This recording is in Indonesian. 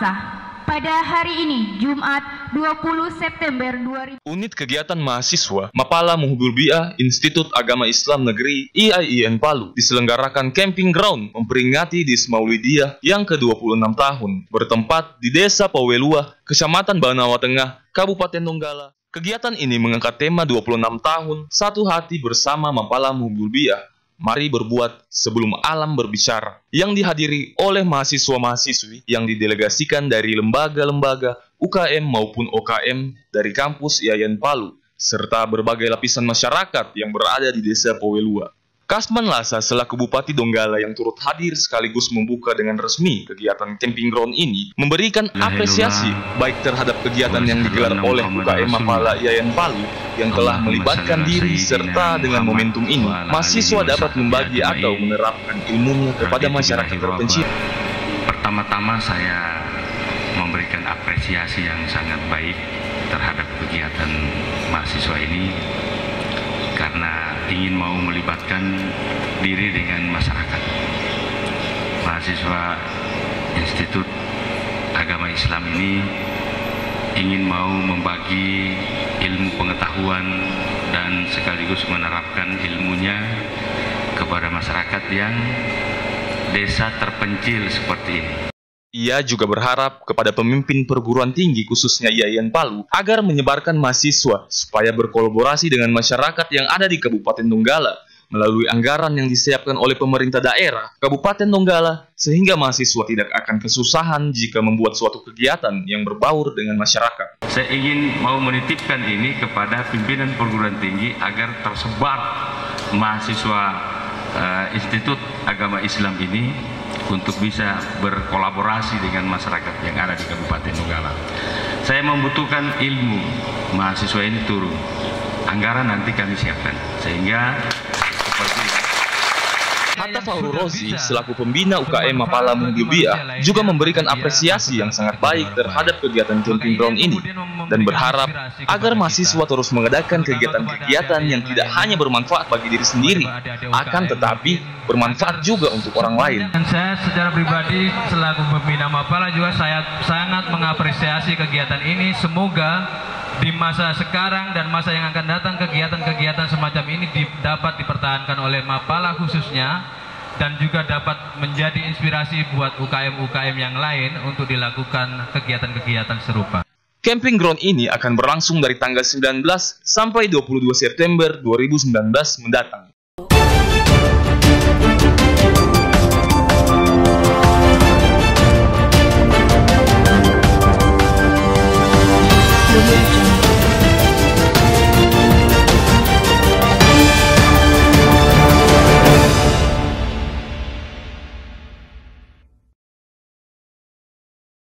massa pada hari ini, Jumat 20 September 2000. Unit Kegiatan Mahasiswa Mapala Muhibulbiah Institut Agama Islam Negeri IAIN Palu diselenggarakan camping ground memperingati Dismaulidiah yang ke-26 tahun bertempat di Desa Pawelua, Kecamatan Banawa Tengah, Kabupaten Donggala. Kegiatan ini mengangkat tema 26 tahun Satu Hati Bersama Mapala Muhibulbiah. Mari berbuat sebelum alam berbicara, yang dihadiri oleh mahasiswa-mahasiswi yang didelegasikan dari lembaga-lembaga UKM maupun OKM dari kampus IAIN Palu, serta berbagai lapisan masyarakat yang berada di Desa Pawelua. Kasman Lasa selaku Bupati Donggala yang turut hadir sekaligus membuka dengan resmi kegiatan camping ground ini memberikan apresiasi baik terhadap kegiatan yang digelar oleh UKM Mapala IAIN Palu yang telah melibatkan diri serta dengan momentum ini mahasiswa dapat membagi atau menerapkan ilmunya kepada masyarakat terpencil. Pertama-tama saya memberikan apresiasi yang sangat baik terhadap kegiatan mahasiswa ini karena ingin mau melibatkan diri dengan masyarakat. Mahasiswa Institut Agama Islam ini ingin mau membagi ilmu pengetahuan dan sekaligus menerapkan ilmunya kepada masyarakat yang desa terpencil seperti ini. Ia juga berharap kepada pemimpin perguruan tinggi khususnya IAIN Palu agar menyebarkan mahasiswa supaya berkolaborasi dengan masyarakat yang ada di Kabupaten Donggala melalui anggaran yang disiapkan oleh pemerintah daerah Kabupaten Donggala sehingga mahasiswa tidak akan kesusahan jika membuat suatu kegiatan yang berbaur dengan masyarakat. Saya ingin mau menitipkan ini kepada pimpinan perguruan tinggi agar tersebar mahasiswa Institut Agama Islam ini untuk bisa berkolaborasi dengan masyarakat yang ada di Kabupaten Donggala. Saya membutuhkan ilmu mahasiswa ini turun. Anggaran nanti kami siapkan. Sehingga seperti Hatta Fahru Rozi selaku pembina UKM Mapala Muhibulbiah juga memberikan apresiasi yang sangat baik terhadap kegiatan camping ground ini dan berharap agar mahasiswa terus mengadakan kegiatan-kegiatan yang tidak hanya bermanfaat bagi diri sendiri, akan tetapi bermanfaat juga untuk orang lain. Dan saya secara pribadi selaku pembina Mapala juga saya sangat mengapresiasi kegiatan ini. Semoga di masa sekarang dan masa yang akan datang kegiatan-kegiatan semacam ini dapat dipertahankan oleh Mapala khususnya dan juga dapat menjadi inspirasi buat UKM-UKM yang lain untuk dilakukan kegiatan-kegiatan serupa. Camping ground ini akan berlangsung dari tanggal 19 sampai 22 September 2019 mendatang.